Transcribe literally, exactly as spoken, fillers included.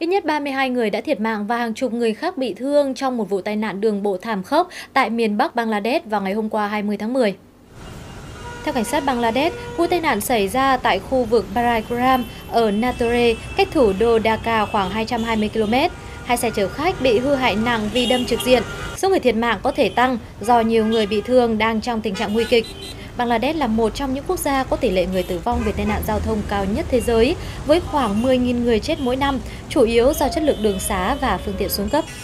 Ít nhất ba mươi hai người đã thiệt mạng và hàng chục người khác bị thương trong một vụ tai nạn đường bộ thảm khốc tại miền Bắc Bangladesh vào ngày hôm qua hai mươi tháng mười. Theo cảnh sát Bangladesh, vụ tai nạn xảy ra tại khu vực Baragram ở Natore, cách thủ đô Dhaka khoảng hai trăm hai mươi ki lô mét. Hai xe chở khách bị hư hại nặng vì đâm trực diện. Số người thiệt mạng có thể tăng do nhiều người bị thương đang trong tình trạng nguy kịch. Bangladesh là một trong những quốc gia có tỷ lệ người tử vong vì tai nạn giao thông cao nhất thế giới, với khoảng mười nghìn người chết mỗi năm, chủ yếu do chất lượng đường xá và phương tiện xuống cấp.